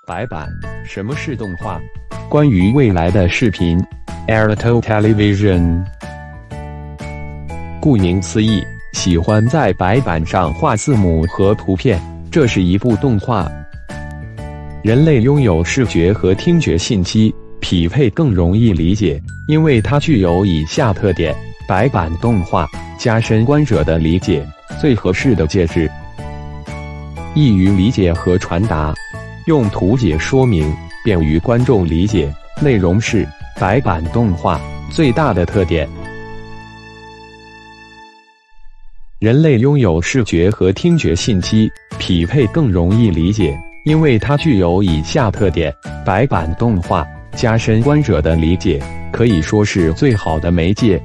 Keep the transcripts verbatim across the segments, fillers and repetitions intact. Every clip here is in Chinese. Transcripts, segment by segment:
白板，什么是动画？关于未来的视频 ，Airtel Television。顾名思义，喜欢在白板上画字母和图片，这是一部动画。人类拥有视觉和听觉信息匹配更容易理解，因为它具有以下特点：白板动画加深观者的理解，最合适的介质，易于理解和传达。用图解说明，便于观众理解。内容是白板动画最大的特点。人类拥有视觉和听觉信息匹配更容易理解，因为它具有以下特点：白板动画加深观者的理解，可以说是最好的媒介。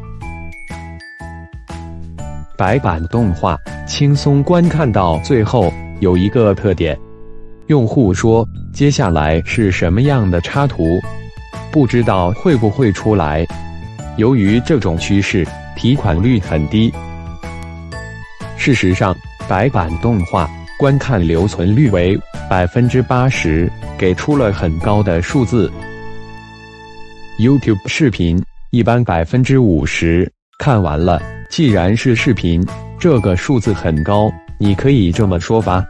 白板动画轻松观看到最后有一个特点。用户说：“接下来是什么样的插图？不知道会不会出来。”由于这种趋势，提款率很低。事实上，白板动画观看留存率为 百分之八十， 给出了很高的数字。YouTube 视频一般 百分之五十 看完了。既然是视频，这个数字很高，你可以这么说吧。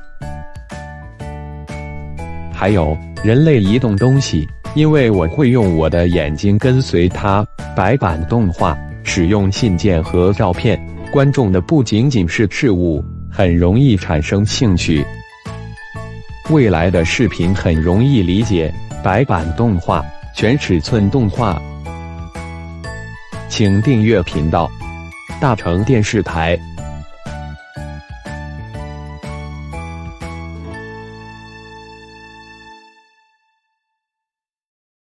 还有，人类移动东西，因为我会用我的眼睛跟随它。白板动画使用信件和照片，观众的不仅仅是事物，很容易产生兴趣。未来的视频很容易理解，白板动画，全尺寸动画。请订阅频道，大成电视台。